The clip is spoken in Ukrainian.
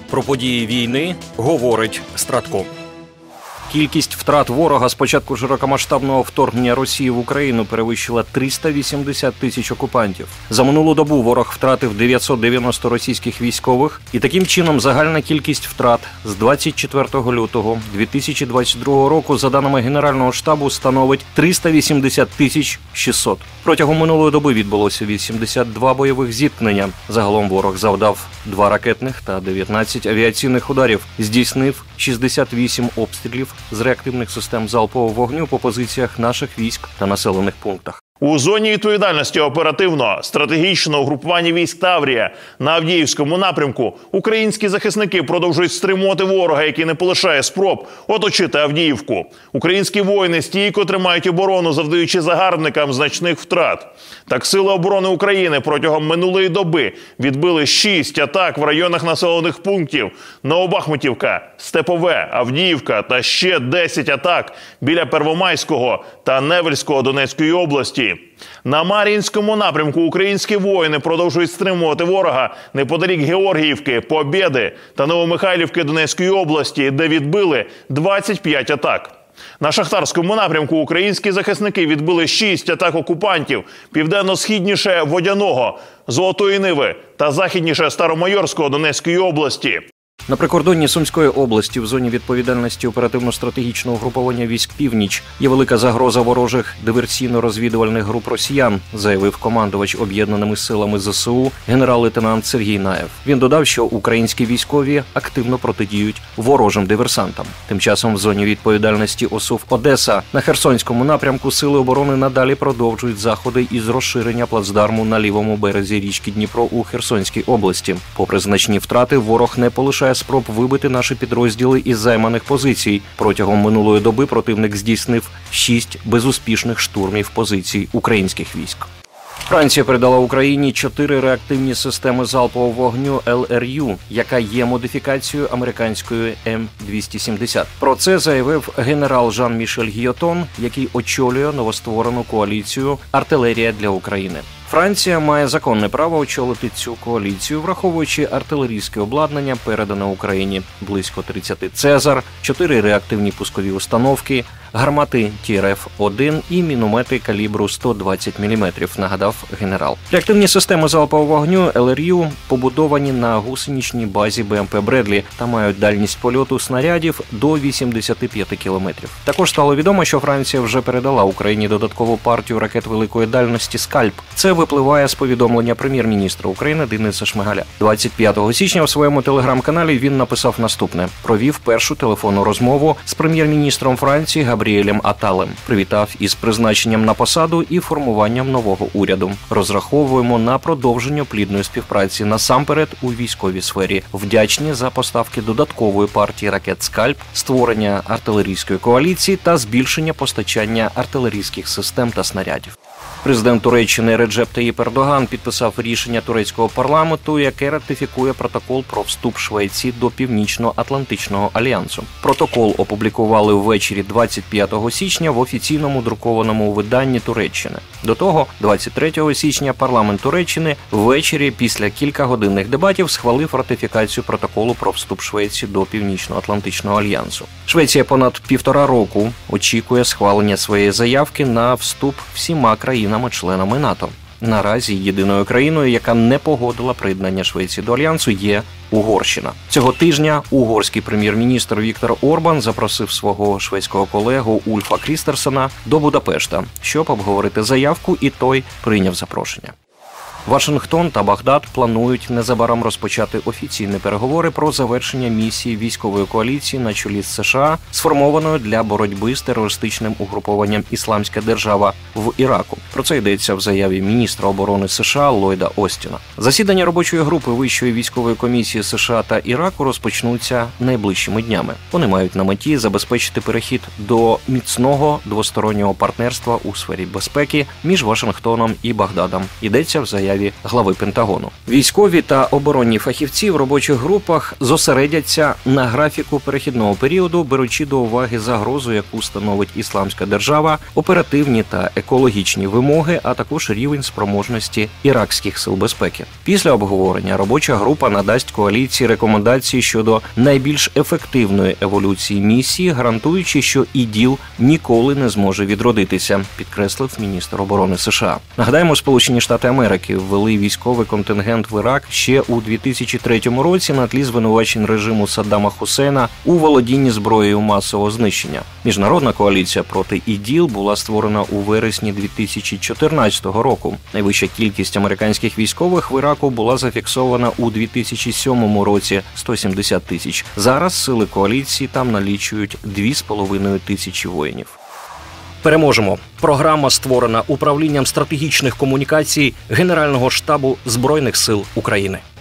Про події війни говорить Стратко. Кількість втрат ворога з початку широкомасштабного вторгнення Росії в Україну перевищила 380 тисяч окупантів. За минулу добу ворог втратив 990 російських військових, і таким чином загальна кількість втрат з 24 лютого 2022 року, за даними Генерального штабу, становить 380 тисяч 600. Протягом минулої доби відбулося 82 бойових зіткнення. Загалом ворог завдав 2 ракетних та 19 авіаційних ударів, здійснив 68 обстрілів з реактивних систем залпового вогню по позиціях наших військ та населених пунктах. У зоні відповідальності оперативно-стратегічного угрупування військ Таврія на Авдіївському напрямку українські захисники продовжують стримувати ворога, який не полишає спроб оточити Авдіївку. Українські воїни стійко тримають оборону, завдаючи загарбникам значних втрат. Так, Сили оборони України протягом минулої доби відбили 6 атак в районах населених пунктів Новобахмутівка, Степове, Авдіївка та ще 10 атак біля Первомайського та Невельського Донецької області. На Мар'їнському напрямку українські воїни продовжують стримувати ворога неподалік Георгіївки, Побєди та Новомихайлівки Донецької області, де відбили 25 атак. На Шахтарському напрямку українські захисники відбили 6 атак окупантів південно-східніше Водяного, Золотої Ниви та західніше Старомайорського Донецької області. На прикордонні Сумської області в зоні відповідальності оперативно-стратегічного угруповання військ «Північ» є велика загроза ворожих диверсійно-розвідувальних груп росіян, заявив командувач об'єднаними силами ЗСУ генерал-лейтенант Сергій Наєв. Він додав, що українські військові активно протидіють ворожим диверсантам. Тим часом в зоні відповідальності ОСУВ «Одеса» на Херсонському напрямку Сили оборони надалі продовжують заходи із розширення плацдарму на лівому березі річки Дніпро у Херсонській області. Попри значні втрати, ворог не полишає спроб вибити наші підрозділи із займаних позицій. Протягом минулої доби противник здійснив 6 безуспішних штурмів позицій українських військ. Франція передала Україні 4 реактивні системи залпового вогню ЛРЮ, яка є модифікацією американської М270. Про це заявив генерал Жан-Мішель Гійотон, який очолює новостворену коаліцію «Артилерія для України». Франція має законне право очолити цю коаліцію, враховуючи артилерійське обладнання, передане Україні. Близько 30 «Цезар», 4 реактивні пускові установки, гармати ТРФ-1 і міномети калібру 120 мм, нагадав генерал. Реактивні системи залпового вогню ЛРЮ побудовані на гусеничній базі БМП «Бредлі» та мають дальність польоту снарядів до 85 км. Також стало відомо, що Франція вже передала Україні додаткову партію ракет великої дальності «Скальп». Це випливає з повідомлення прем'єр-міністра України Дениса Шмигаля. 25 січня в своєму телеграм-каналі він написав наступне. Провів першу телефонну розмову з прем'єр-міністром Франції Габріелем Аталем. Привітав із призначенням на посаду і формуванням нового уряду. Розраховуємо на продовження плідної співпраці насамперед у військовій сфері. Вдячні за поставки додаткової партії ракет «Скальп», створення артилерійської коаліції та збільшення постачання артилерійських систем та снарядів. Президент Туреччини Реджеп Таїп Ердоган підписав рішення турецького парламенту, яке ратифікує протокол про вступ Швеції до Північно-Атлантичного альянсу. Протокол опублікували ввечері 25 січня в офіційному друкованому виданні Туреччини. До того, 23 січня парламент Туреччини ввечері після кількагодинних дебатів схвалив ратифікацію протоколу про вступ Швеції до Північно-Атлантичного альянсу. Швеція понад 1,5 року очікує схвалення своєї заявки на вступ всіма країнами-членами НАТО. Наразі єдиною країною, яка не погодила приєднання Швеції до Альянсу, є Угорщина. Цього тижня угорський прем'єр-міністр Віктор Орбан запросив свого шведського колегу Ульфа Крістерсона до Будапешта, щоб обговорити заявку, і той прийняв запрошення. Вашингтон та Багдад планують незабаром розпочати офіційні переговори про завершення місії військової коаліції на чолі з США, сформованої для боротьби з терористичним угрупованням «Ісламська держава» в Іраку. Про це йдеться в заяві міністра оборони США Ллойда Остіна. Засідання робочої групи Вищої військової комісії США та Іраку розпочнуться найближчими днями. Вони мають на меті забезпечити перехід до міцного двостороннього партнерства у сфері безпеки між Вашингтоном і Багдадом. Йдеться в заяві заяві глави Пентагону. Військові та оборонні фахівці в робочих групах зосередяться на графіку перехідного періоду, беручи до уваги загрозу, яку становить Ісламська держава, оперативні та екологічні вимоги, а також рівень спроможності іракських сил безпеки. Після обговорення робоча група надасть коаліції рекомендації щодо найбільш ефективної еволюції місії, гарантуючи, що ІДІЛ ніколи не зможе відродитися, підкреслив міністр оборони США. Нагадаємо, Сполучені Штати Америки ввели військовий контингент в Ірак ще у 2003 році на тлі звинувачень режиму Саддама Хусейна у володінні зброєю масового знищення. Міжнародна коаліція проти ІДІЛ була створена у вересні 2014 року. Найвища кількість американських військових в Іраку була зафіксована у 2007 році – 170 тисяч. Зараз сили коаліції там налічують 2,5 тисячі воїнів. Переможемо. Програма створена управлінням стратегічних комунікацій Генерального штабу Збройних сил України.